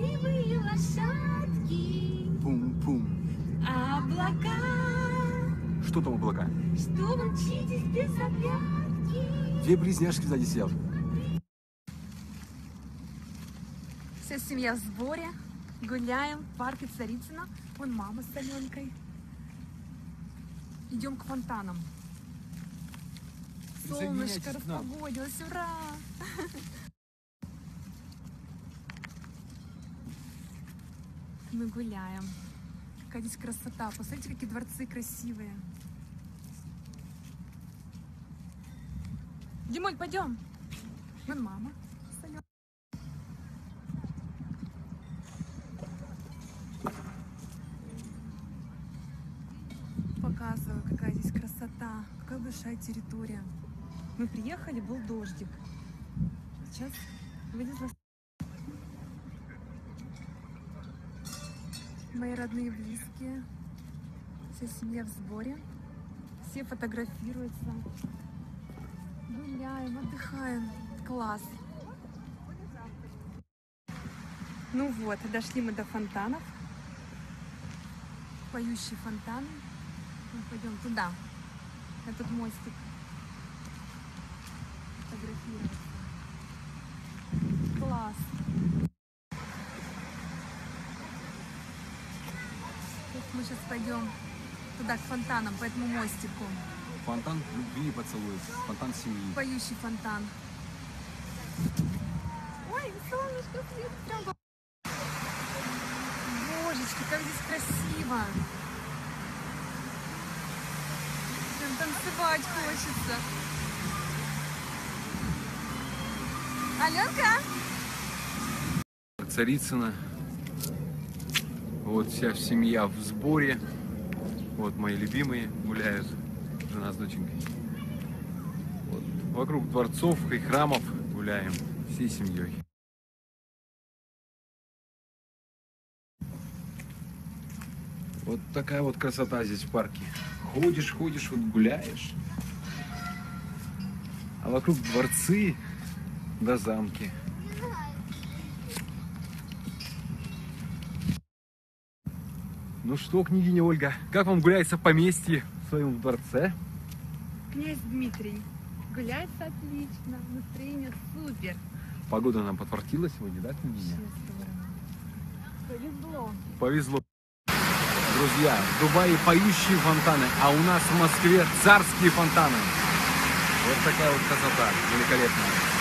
счастливые лошадки. Пум-пум. Облака, Что там облака? что вы мчитесь без оглядки. Две близняшки сзади сидят. Вся семья в сборе. Гуляем в парке Царицына. Вон мама с Аленкой. Идем к фонтанам. Солнышко распогодилось. Ура! Мы гуляем. Какая здесь красота. Посмотрите, какие дворцы красивые. Димуль, пойдем. Вон мама. Показываю, какая здесь красота, какая большая территория. Мы приехали, был дождик. Сейчас вылезла. Мои родные и близкие. Вся семья в сборе. Все фотографируются. Гуляем, отдыхаем. Класс. Ну вот, дошли мы до фонтанов. Поющие фонтаны. Мы пойдем туда, на этот мостик, фотографироваться. Класс! Вот мы сейчас пойдем туда, к фонтанам, по этому мостику. Фонтан любви и поцелуев. Фонтан семьи. Поющий фонтан. Ой, солнышко светит прям. Божечки, как здесь красиво! Танцевать хочется. Аленка? Царицына. Вот вся семья в сборе. Вот мои любимые гуляют. Жена с доченькой. Вот. Вокруг дворцов и храмов гуляем всей семьей. Вот такая вот красота здесь в парке. Ходишь, вот гуляешь. А вокруг дворцы да замки. Ну что, княгиня Ольга, как вам гуляется в поместье в своем дворце? Князь Дмитрий. Гуляется отлично. Настроение супер. Погода нам подфартила сегодня, да, княгиня? Повезло. Повезло. Друзья, в Дубае поющие фонтаны, а у нас в Москве царские фонтаны. Вот такая вот красота великолепная.